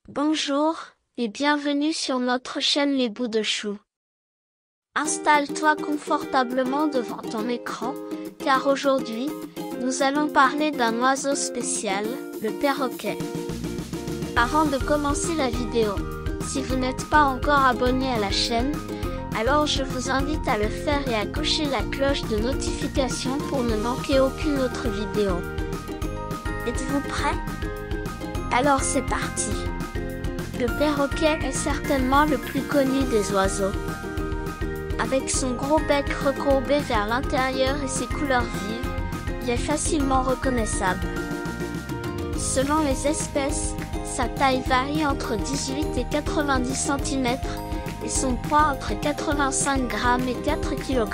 Bonjour, et bienvenue sur notre chaîne Les Bouts de Chou. Installe-toi confortablement devant ton écran, car aujourd'hui, nous allons parler d'un oiseau spécial, le perroquet. Avant de commencer la vidéo, si vous n'êtes pas encore abonné à la chaîne, alors je vous invite à le faire et à cocher la cloche de notification pour ne manquer aucune autre vidéo. Êtes-vous prêts? Alors c'est parti! Le perroquet est certainement le plus connu des oiseaux. Avec son gros bec recourbé vers l'intérieur et ses couleurs vives, il est facilement reconnaissable. Selon les espèces, sa taille varie entre 18 et 90 cm et son poids entre 85 g et 4 kg.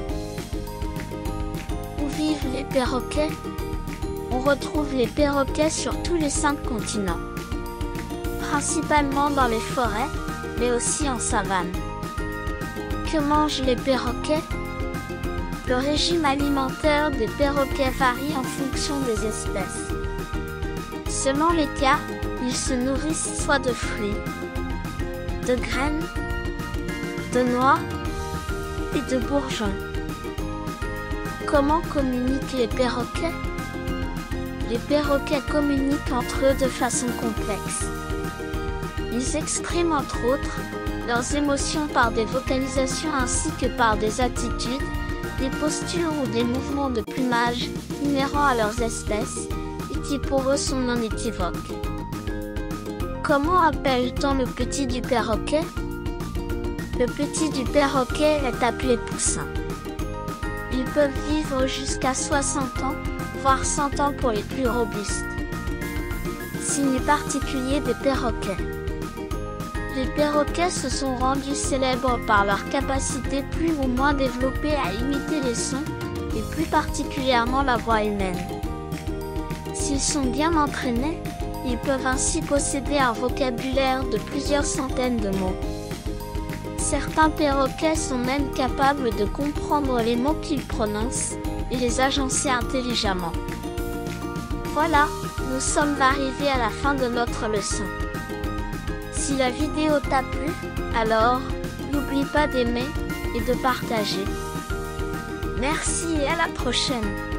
Où vivent les perroquets? On retrouve les perroquets sur tous les 5 continents. Principalement dans les forêts, mais aussi en savane. Que mangent les perroquets? Le régime alimentaire des perroquets varie en fonction des espèces. Selon les cas, ils se nourrissent soit de fruits, de graines, de noix et de bourgeons. Comment communiquent les perroquets? Les perroquets communiquent entre eux de façon complexe. Ils expriment entre autres leurs émotions par des vocalisations ainsi que par des attitudes, des postures ou des mouvements de plumage inhérents à leurs espèces et qui pour eux sont non équivoques. Comment appelle-t-on le petit du perroquet? Le petit du perroquet est appelé poussin. Ils peuvent vivre jusqu'à 60 ans, voire 100 ans pour les plus robustes. Signe particulier des perroquets. Les perroquets se sont rendus célèbres par leur capacité plus ou moins développée à imiter les sons, et plus particulièrement la voix humaine. S'ils sont bien entraînés, ils peuvent ainsi posséder un vocabulaire de plusieurs centaines de mots. Certains perroquets sont même capables de comprendre les mots qu'ils prononcent, et les agencer intelligemment. Voilà, nous sommes arrivés à la fin de notre leçon. Si la vidéo t'a plu, alors, n'oublie pas d'aimer et de partager. Merci et à la prochaine!